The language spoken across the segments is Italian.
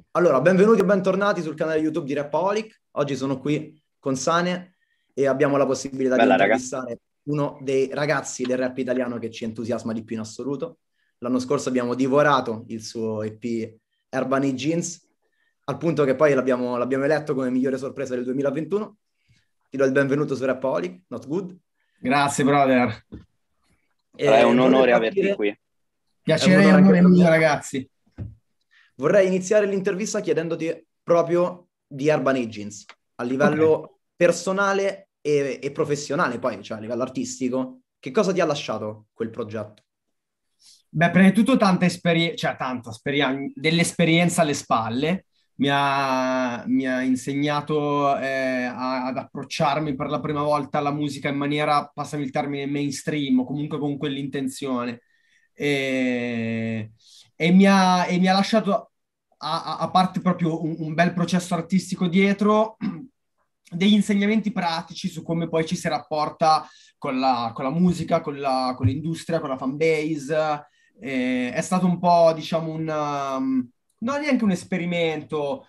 Allora, benvenuti e bentornati sul canale YouTube di Rapaholic. Oggi sono qui con Sane e abbiamo la possibilità di Bella, raga. intervistare uno dei ragazzi del rap italiano che ci entusiasma di più in assoluto. L'anno scorso abbiamo divorato il suo EP Urbany Jeans, al punto che poi l'abbiamo eletto come migliore sorpresa del 2021. Ti do il benvenuto su Rapaholic, Not Good. Grazie, brother. È un Vorrei onore averti partire, qui. è un Piacere e onore anche onore per mio, me. ragazzi. Vorrei iniziare l'intervista chiedendoti proprio di Urbany Jeans, a Ok. livello personale e professionale, poi, cioè a livello artistico. Che cosa ti ha lasciato quel progetto? Beh, prima di tutto dell'esperienza alle spalle. Mi ha insegnato ad approcciarmi per la prima volta alla musica in maniera, passami il termine, mainstream, o comunque con quell'intenzione. E, e mi ha lasciato, a parte proprio un bel processo artistico dietro, degli insegnamenti pratici su come poi ci si rapporta con la musica, con l'industria, con la fan base. È stato un po', diciamo, non neanche un esperimento,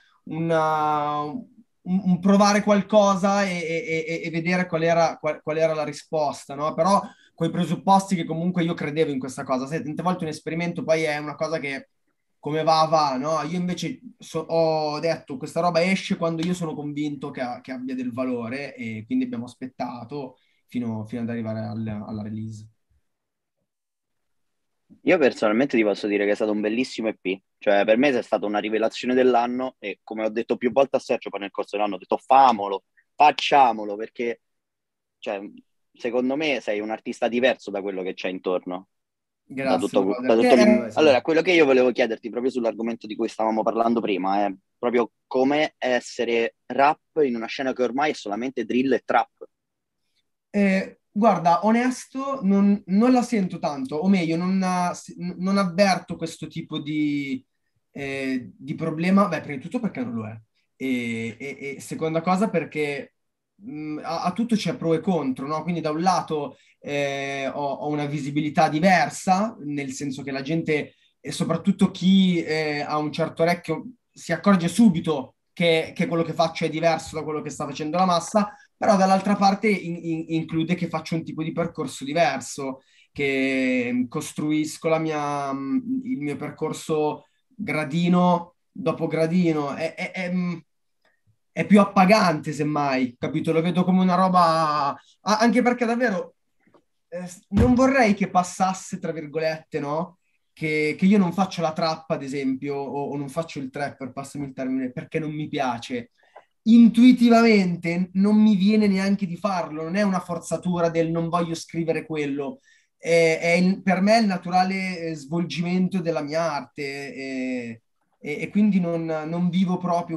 un provare qualcosa e vedere qual era la risposta, no? Però con i presupposti che comunque io credevo in questa cosa. Sai, tante volte un esperimento poi è una cosa che come va, no? Io invece ho detto questa roba esce quando io sono convinto che abbia del valore, e quindi abbiamo aspettato fino ad arrivare alla release. Io personalmente ti posso dire che è stato un bellissimo EP. Cioè, per me è stata una rivelazione dell'anno e come ho detto più volte a Sergio poi nel corso dell'anno, ho detto famolo, facciamolo, perché cioè, secondo me sei un artista diverso da quello che c'è intorno. Da Grazie, tutto, brother. da Che tutto è- Sì. Allora, quello che io volevo chiederti proprio sull'argomento di cui stavamo parlando prima è proprio come essere rap in una scena che ormai è solamente drill e trap. Guarda, onesto, non la sento tanto, o meglio, non avverto questo tipo di problema. Beh, prima di tutto perché non lo è. E seconda cosa perché a tutto c'è pro e contro, no? Quindi da un lato ho una visibilità diversa, nel senso che la gente, e soprattutto chi ha un certo orecchio, si accorge subito che quello che faccio è diverso da quello che sta facendo la massa, però dall'altra parte include che faccio un tipo di percorso diverso, che costruisco il mio percorso gradino dopo gradino. È più appagante, semmai, capito? Lo vedo come una roba, anche perché davvero non vorrei che passasse, tra virgolette, no? Che io non faccio la trappa, ad esempio, o non faccio il trapper, passami il termine, perché non mi piace. Intuitivamente non mi viene neanche di farlo, non è una forzatura del non voglio scrivere quello. Per me è il naturale svolgimento della mia arte, e quindi non vivo proprio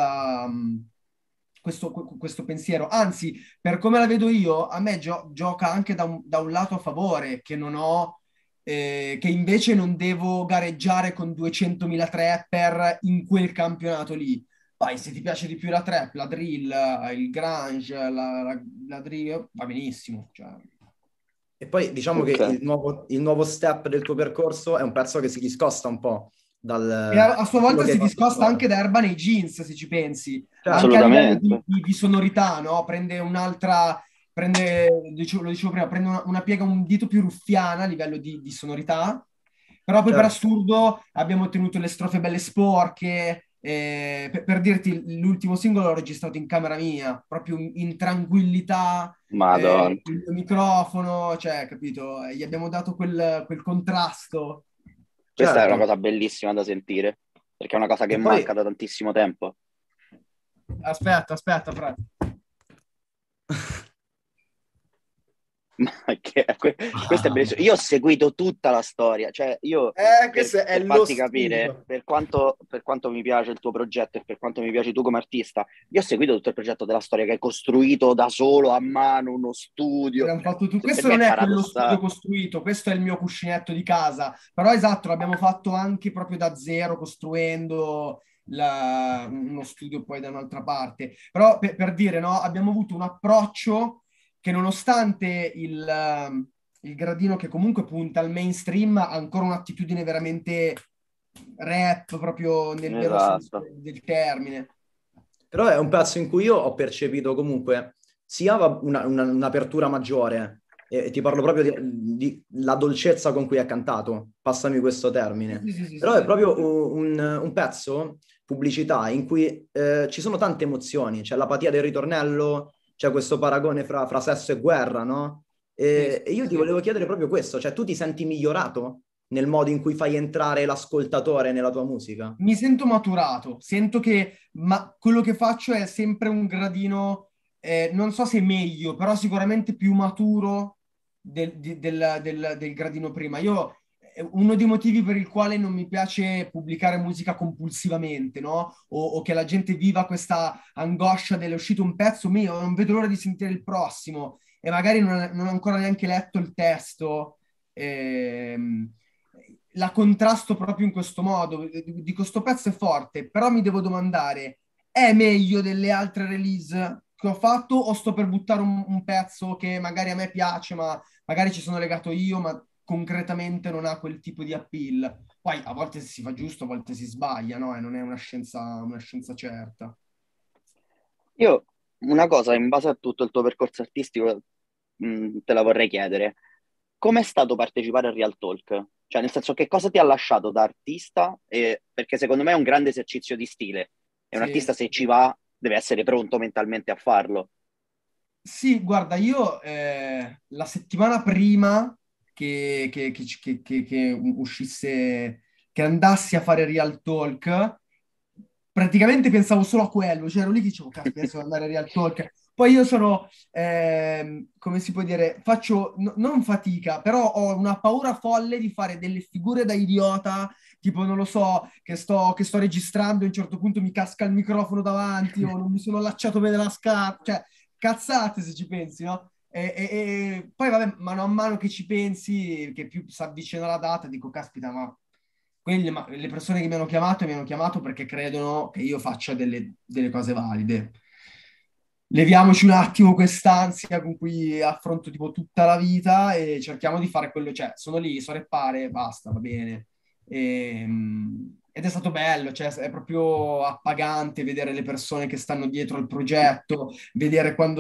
questo pensiero. Anzi, per come la vedo io, a me gioca anche da un lato a favore, che invece non devo gareggiare con 200.000 trapper in quel campionato lì. Poi, se ti piace di più la trap, la drill, il grunge, la drill, va benissimo. Cioè. E poi diciamo che Ok. il nuovo step del tuo percorso è un pezzo che si discosta un po' E a sua da quello volta che si hai fatto discosta finora. anche da Urbane Jeans, se ci pensi, anche Certo. a livello di, Assolutamente. di- di sonorità, no? Lo dicevo prima, prende una piega un dito più ruffiana a livello di sonorità, però poi per Certo. assurdo abbiamo ottenuto le strofe belle sporche. Per dirti, l'ultimo singolo l'ho registrato in camera mia, proprio in tranquillità, Madonna. il mio microfono, cioè, capito? Gli abbiamo dato quel contrasto. Questa è una Certo. cosa bellissima da sentire, perché è una cosa che Che poi manca da tantissimo tempo. Aspetta, Fred. Ma questo è bellissimo. Io ho seguito tutta la storia, cioè io Questo è per lo farti capire spunto. per quanto mi piace il tuo progetto e per quanto mi piaci tu come artista, io ho seguito tutto il progetto della storia che hai costruito da solo, a mano, uno studio. Abbiamo fatto tutto. Per Questo me è non è quello studio paradossale. costruito, questo è il mio cuscinetto di casa. Però esatto, l'abbiamo fatto anche proprio da zero, costruendo uno studio poi da un'altra parte. Però per dire, no, abbiamo avuto un approccio che nonostante il gradino che comunque punta al mainstream, ha ancora un'attitudine veramente rap proprio nel vero senso Esatto. del termine. Però è un pezzo in cui io ho percepito comunque sia un'apertura maggiore, e ti parlo proprio di la dolcezza con cui è cantato, passami questo termine, Sì, sì, sì, sì, però è sì. proprio un pezzo, pubblicità, in cui ci sono tante emozioni, c'è l'apatia del ritornello, c'è questo paragone fra sesso e guerra, no? Sì, E io sì, ti sì. volevo chiedere proprio questo, cioè tu ti senti migliorato nel modo in cui fai entrare l'ascoltatore nella tua musica? Mi sento maturato, sento che quello che faccio è sempre un gradino, non so se meglio, però sicuramente più maturo del gradino prima. Uno dei motivi per il quale non mi piace pubblicare musica compulsivamente, no? O che la gente viva questa angoscia dell'è uscito un pezzo mio, non vedo l'ora di sentire il prossimo e magari non ho ancora neanche letto il testo. Ehm, la contrasto proprio in questo modo. Dico, sto pezzo è forte, però mi devo domandare, è meglio delle altre release che ho fatto o sto per buttare un pezzo che magari a me piace, ma magari ci sono legato io, ma concretamente non ha quel tipo di appeal. Poi a volte si fa giusto, a volte si sbaglia, no? E non è una scienza certa. Io una cosa, in base a tutto il tuo percorso artistico, te la vorrei chiedere. Com'è stato partecipare al Real Talk? Cioè, nel senso, che cosa ti ha lasciato da artista? Perché secondo me è un grande esercizio di stile. E un Sì, artista, se ci sì. va, deve essere pronto mentalmente a farlo. Sì, guarda, io la settimana prima che uscisse, che andassi a fare Real Talk, praticamente pensavo solo a quello, cioè ero lì che dicevo, caspita, adesso devo andare a Real Talk. Poi io sono, come si può dire, faccio non fatica, però ho una paura folle di fare delle figure da idiota, tipo, non lo so, che sto registrando e a un certo punto mi casca il microfono davanti o non mi sono allacciato bene la scarpa, cioè cazzate se ci pensi, no? E poi vabbè, mano a mano che ci pensi, che più si avvicina la data, dico, caspita, ma le persone che mi hanno chiamato perché credono che io faccia delle cose valide. Leviamoci un attimo quest'ansia con cui affronto tipo tutta la vita e cerchiamo di fare quello, cioè sono lì, so reppare, basta, va bene. Ed è stato bello, cioè è proprio appagante vedere le persone che stanno dietro al progetto, vedere quando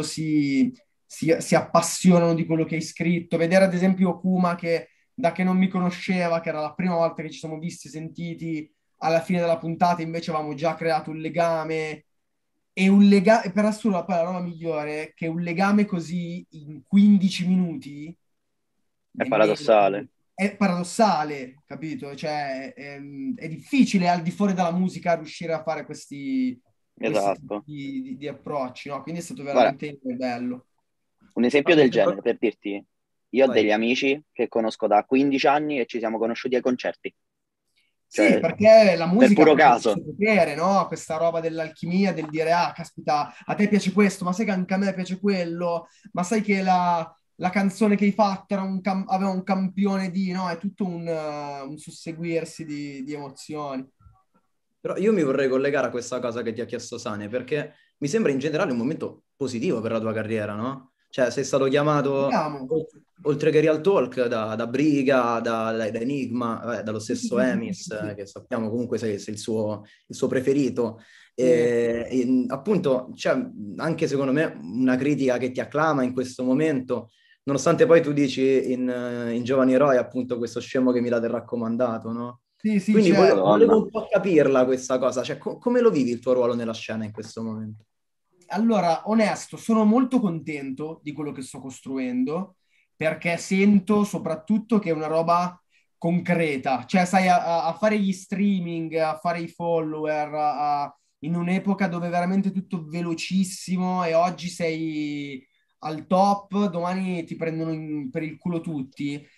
si appassionano di quello che hai scritto, vedere ad esempio Kuma che da che non mi conosceva, che era la prima volta che ci siamo visti e sentiti, alla fine della puntata invece avevamo già creato un legame e un legame, per assurdo, poi la roba migliore è che un legame così in 15 minuti, È nemmeno, paradossale. è paradossale, capito? Cioè, è difficile al di fuori dalla musica riuscire a fare questi tipi Esatto. di approcci, no? Quindi è stato Guarda, veramente bello. un Ma esempio mi del sembra... genere, per dirti, io ho Vai. degli amici che conosco da 15 anni e ci siamo conosciuti ai concerti. Sì, Cioè, perché la per musica ha puro proprio caso. questo potere, no? Questa roba dell'alchimia, del dire, ah, caspita, a te piace questo, ma sai che anche a me piace quello, ma sai che la canzone che hai fatto aveva un campione di, no? È tutto un susseguirsi di emozioni. Però io mi vorrei collegare a questa cosa che ti ha chiesto Sane, perché mi sembra in generale un momento positivo per la tua carriera, no? Cioè, sei stato chiamato, Vediamo. oltre che Real Talk, da Briga, da Enigma, dallo Sì, sì, stesso sì, sì, sì, Emis, sì, sì. che sappiamo comunque sei il suo preferito. Sì. Appunto, c'è anche secondo me una critica che ti acclama in questo momento, nonostante poi tu dici in Giovani Eroi, appunto, questo scemo che mi date raccomandato, no? Sì, sì, Quindi volevo Madonna. un po' capirla questa cosa, cioè come lo vivi il tuo ruolo nella scena in questo momento? Allora, onesto, sono molto contento di quello che sto costruendo perché sento soprattutto che è una roba concreta, cioè sai, a fare gli streaming, a fare i follower, in un'epoca dove è veramente tutto velocissimo e oggi sei al top, domani ti prendono per il culo tutti.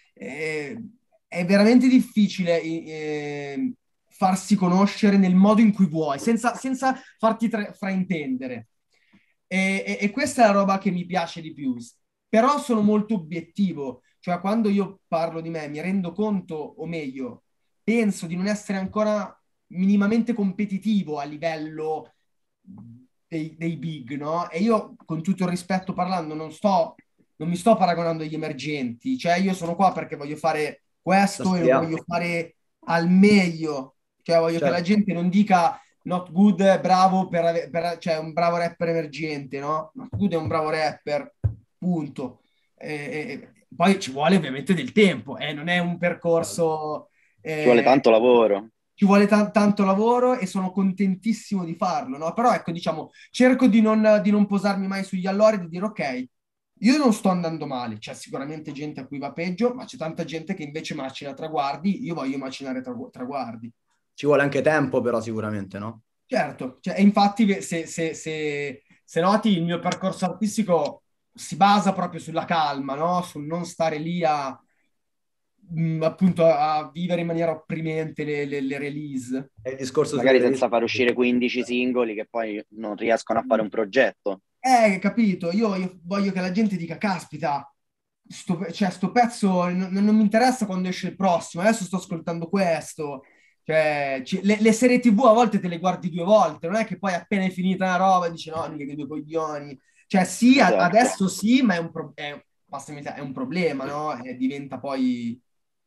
È veramente difficile farsi conoscere nel modo in cui vuoi, senza farti fraintendere. E questa è la roba che mi piace di più. Però sono molto obiettivo, cioè quando io parlo di me mi rendo conto, o meglio, penso di non essere ancora minimamente competitivo a livello dei big, no? E io, con tutto il rispetto parlando, non mi sto paragonando agli emergenti, cioè io sono qua perché voglio fare La questo e lo Serie A? voglio fare al meglio Cioè voglio che la Certo. gente non dica Not Good è bravo cioè un bravo rapper emergente, no? Not Good è un bravo rapper, punto. Poi ci vuole ovviamente del tempo, non è un percorso... Ci vuole eh, tanto lavoro. ci vuole tanto lavoro e sono contentissimo di farlo, no? Però ecco, diciamo, cerco di non posarmi mai sugli allori, di dire ok, io non sto andando male, c'è sicuramente gente a cui va peggio, ma c'è tanta gente che invece macina traguardi, io voglio macinare traguardi. Ci vuole anche tempo, però sicuramente, no? Certo, cioè, e infatti se noti il mio percorso artistico si basa proprio sulla calma, no? Sul non stare lì appunto a vivere in maniera opprimente le release. È il discorso sulle Magari release. senza far uscire 15 singoli che poi non riescono a fare un progetto. Capito, io voglio che la gente dica, caspita, sto pezzo non mi interessa quando esce il prossimo, adesso sto ascoltando questo. Cioè, le serie TV a volte te le guardi 2 volte, non è che poi appena è finita una roba dici no, mica che due coglioni. Cioè sì, Esatto. adesso sì, ma passami, è un problema, no? E diventa poi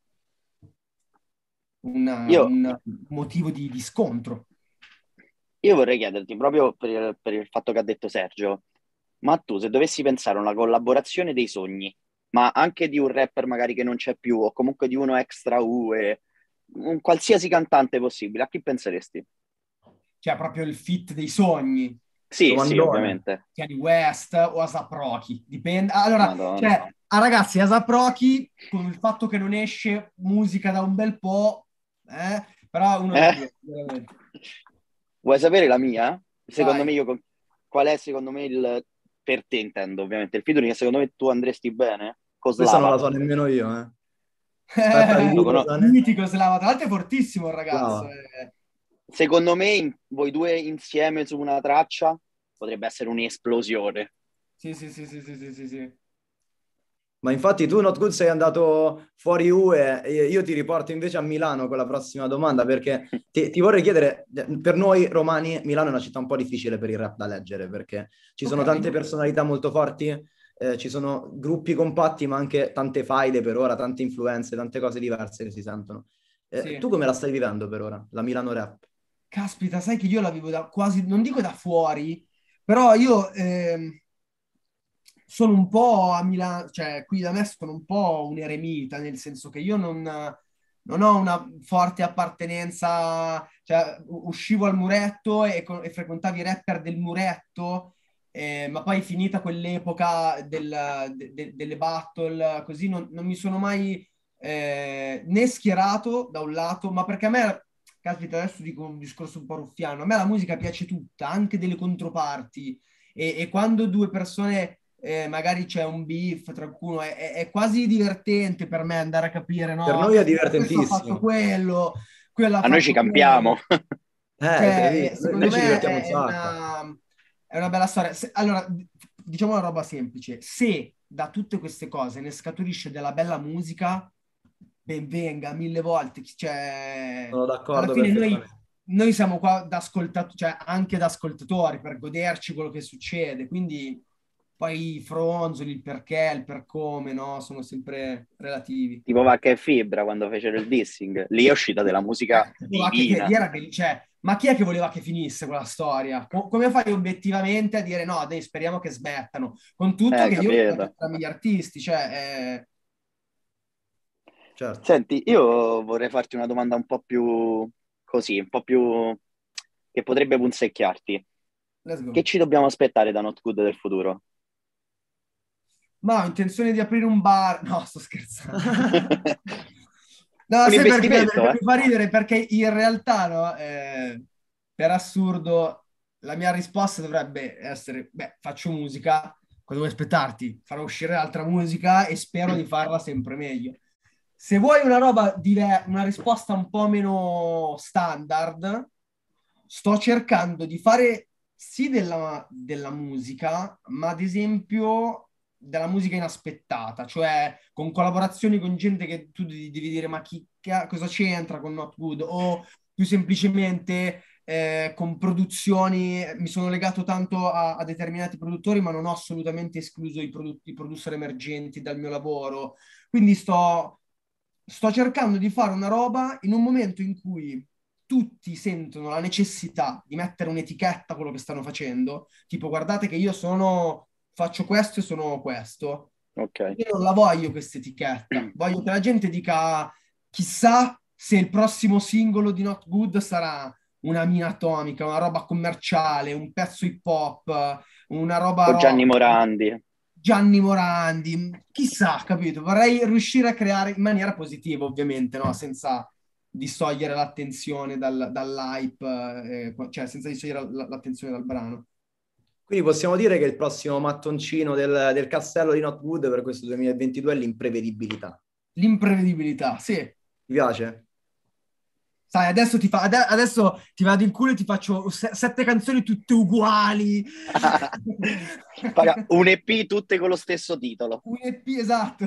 Io, un motivo di scontro. io vorrei chiederti, proprio per il fatto che ha detto Sergio, ma tu se dovessi pensare a una collaborazione dei sogni, ma anche di un rapper magari che non c'è più, o comunque di uno extra UE, un qualsiasi cantante possibile, a chi penseresti? Cioè proprio il fit dei sogni. Sì, sì, Domandone. ovviamente. Kanye West o A$AP Rocky, dipende. Allora, Madonna. cioè, ragazzi, A$AP Rocky, con il fatto che non esce musica da un bel po', però è uno dei Eh? miei, veramente. Vuoi sapere la mia? Secondo me Vai. io, qual è secondo me il, per te intendo ovviamente, il featuring che secondo me tu andresti bene? Con Questa non Slava. la so nemmeno io, eh. Aspetta, Lo ripeti cono- cosa ne? Mitico Slava, tra l'altro è fortissimo il ragazzo. Brava. Secondo me voi due insieme su una traccia potrebbe essere un'esplosione. Sì, sì, sì, sì, sì, sì, sì, sì. Ma infatti tu, Not Good, sei andato fuori UE e io ti riporto invece a Milano con la prossima domanda perché ti vorrei chiedere, per noi romani, Milano è una città un po' difficile per il rap da leggere perché ci Ok. sono tante personalità molto forti, ci sono gruppi compatti ma anche tante faide per ora, tante influenze, tante cose diverse che si sentono. Sì. Tu come la stai vivendo per ora, la Milano Rap? Caspita, sai che io la vivo da quasi, non dico da fuori, però io sono un po' a Milano, cioè qui da me sono un po' un eremita, nel senso che io non ho una forte appartenenza, cioè uscivo al muretto e frequentavi i rapper del muretto, ma poi finita quell'epoca delle battle, così non mi sono mai né schierato da un lato, ma perché a me, caspita, adesso dico un discorso un po' ruffiano, a me la musica piace tutta, anche delle controparti, e quando due persone magari c'è un beef tra qualcuno, è quasi divertente per me andare a capire, Per no? noi è Questo ha fatto divertentissimo. quello ha A noi ci fatto campiamo. quello. Cioè, Capito? Noi secondo ci me divertiamo un sacco. è una bella storia. Allora, diciamo una roba semplice. Se da tutte queste cose ne scaturisce della bella musica, ben venga, 1000 volte. Cioè, Sono alla d'accordo fine perfettamente. noi siamo qua da ascoltatori, cioè anche da ascoltatori, per goderci quello che succede. Quindi poi i fronzoli, il perché, il per come, no? Sono sempre relativi. Tipo Vacca e Fibra quando fecero il dissing. Lì è uscita della musica Lì divina. era cioè, ma chi è che voleva che finisse quella storia? Come fai obiettivamente a dire no, dai, speriamo che smettano? Con tutto che io Capito? tra gli artisti, cioè, Certo. Senti, io vorrei farti una domanda un po' più così, un po' più che potrebbe punzecchiarti. let's Che go. ci dobbiamo aspettare da Not Good del futuro? Ma ho intenzione di aprire un bar. No, sto scherzando. No, Un sai investimento, perché eh? mi fa ridere? Perché in realtà, no, per assurdo, la mia risposta dovrebbe essere, beh, faccio musica, cosa vuoi aspettarti? Farò uscire altra musica e spero di farla sempre meglio. Se vuoi una roba, una risposta un po' meno standard, sto cercando di fare sì della musica, ma ad esempio della musica inaspettata, cioè con collaborazioni con gente che tu devi dire ma cosa c'entra con Not Good o più semplicemente con produzioni, mi sono legato tanto a determinati produttori ma non ho assolutamente escluso i producer emergenti dal mio lavoro, quindi sto cercando di fare una roba in un momento in cui tutti sentono la necessità di mettere un'etichetta a quello che stanno facendo, tipo guardate che io faccio questo e sono questo. Ok. Io non la voglio questa etichetta, voglio che la gente dica chissà se il prossimo singolo di Not Good sarà una mina atomica, una roba commerciale, un pezzo hip hop, una roba O Gianni rock. Morandi. Gianni Morandi, chissà, capito? Vorrei riuscire a creare in maniera positiva, ovviamente, no? Senza distogliere l'attenzione dall'hype, cioè senza distogliere l'attenzione dal brano. Quindi possiamo dire che il prossimo mattoncino del castello di Not Good per questo 2022 è l'imprevedibilità. L'imprevedibilità, sì. Ti piace? Sai, adesso ti vado in culo e ti faccio 7 canzoni tutte uguali. Un EP tutte con lo stesso titolo. Un EP, esatto.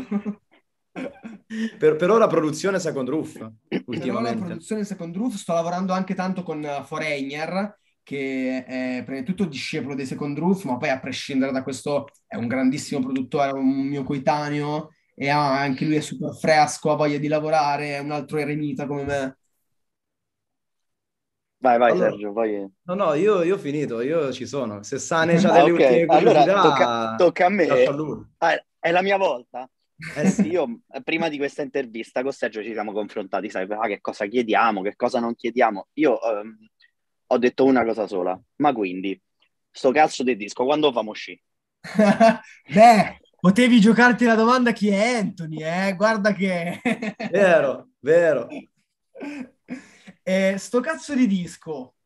Per ora produzione Second Roof, Per ora ultimamente. produzione Second Roof, sto lavorando anche tanto con Foreigner, che è prima di tutto discepolo dei Second Roof, ma poi a prescindere da questo è un grandissimo produttore, è un mio coetaneo, e anche lui è super fresco, ha voglia di lavorare, è un altro eremita come me. Vai, Allora, Sergio, poi... no, io ho finito, io ci sono. Se Sane c'ha delle ok, ultime allora curiosità, tocca a lascia a me. lui. È la mia volta. Eh sì. Io prima di questa intervista con Sergio ci siamo confrontati, sai, che cosa chiediamo, che cosa non chiediamo. Io ho detto una cosa sola, ma quindi, sto cazzo di disco, quando famo uscì? Beh, potevi giocarti la domanda chi è Anthony, Guarda che... Vero, vero. Sto cazzo di disco,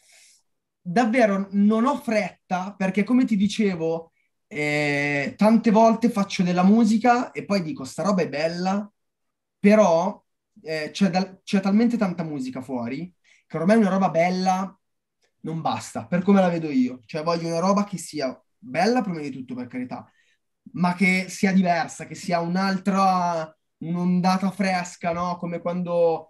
davvero non ho fretta perché come ti dicevo, tante volte faccio della musica e poi dico sta roba è bella, però c'è talmente tanta musica fuori che ormai una roba bella non basta, per come la vedo io. Cioè voglio una roba che sia bella prima di tutto, per carità, ma che sia diversa, che sia un'ondata fresca, no? Come quando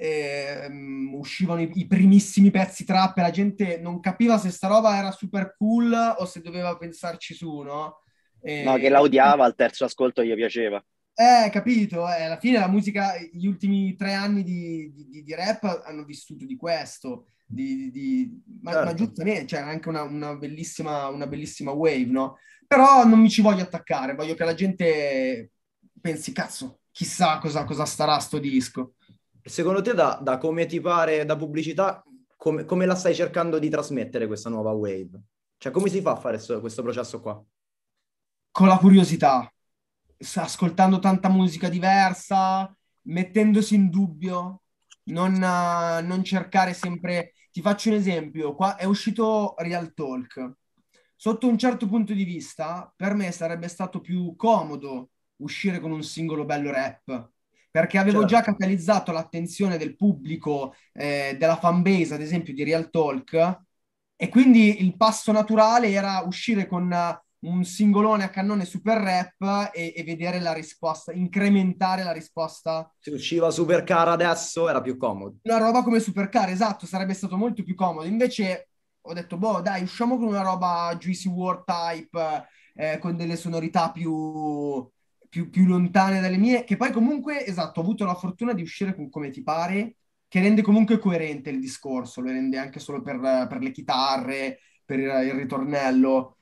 uscivano i primissimi pezzi trap e la gente non capiva se sta roba era super cool o se doveva pensarci su, no? No, che la odiava, al terzo ascolto gli piaceva. Capito? Alla fine la musica, gli ultimi 3 anni di rap hanno vissuto di questo, ma Certo. giustamente c'era anche una bellissima wave, no? Però non mi ci voglio attaccare, voglio che la gente pensi, cazzo, chissà cosa starà sto disco. Secondo te da come ti pare, da pubblicità, come la stai cercando di trasmettere questa nuova wave? Cioè come si fa a fare questo processo qua? Con la curiosità, ascoltando tanta musica diversa, mettendosi in dubbio, non cercare sempre... Ti faccio un esempio, qua è uscito Real Talk. Sotto un certo punto di vista, per me sarebbe stato più comodo uscire con un singolo bello rap, perché avevo già Certo. catalizzato l'attenzione del pubblico, della fanbase, ad esempio, di Real Talk, e quindi il passo naturale era uscire con un singolone a cannone super rap e vedere la risposta, incrementare la risposta. Se usciva Supercar adesso era più comodo. Una roba come Supercar, esatto, sarebbe stato molto più comodo. Invece ho detto, boh, dai, usciamo con una roba Juicy WRLD type, con delle sonorità più lontane dalle mie, che poi comunque, esatto, ho avuto la fortuna di uscire con Come Ti Pare, che rende comunque coerente il discorso, lo rende anche solo per le chitarre, per il ritornello.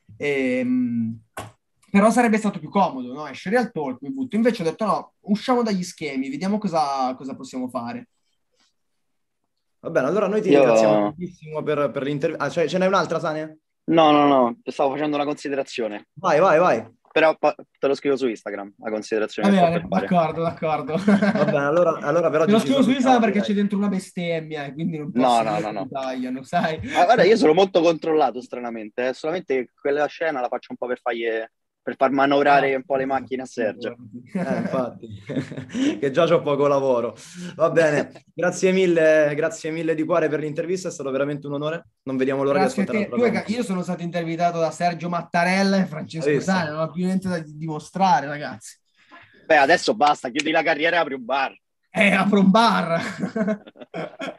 Però sarebbe stato più comodo, no? Esce Real Talk, mi butto. Invece ho detto no, usciamo dagli schemi, vediamo cosa possiamo fare. Va bene, allora noi ti Io... ringraziamo tantissimo per l'intervista. Ah, cioè, ce n'è un'altra, Sane? No, stavo facendo una considerazione. Vai. Però te lo scrivo su Instagram, la considerazione Va che sto bene, per fare. d'accordo. Va bene, allora per Te oggi lo ci scrivo su Instagram salutiamo, perché c'è direi. dentro una bestemmia e quindi non No, posso no, dire no, che mi no. tagliano, sai? Guarda, io sono molto controllato, stranamente. Solamente quella scena la faccio un po' per far manovrare un po' le macchine a Sergio. Infatti, che già c'ho poco lavoro. Va bene, grazie mille di cuore per l'intervista, è stato veramente un onore. Non vediamo l'ora di Grazie a ascoltare te. la tua Io sono stato intervistato da Sergio Mattarella e Hai Francesco visto? Sane, non ho più niente da dimostrare, ragazzi. Beh, adesso basta, chiudi la carriera e apri un bar. Apro un bar.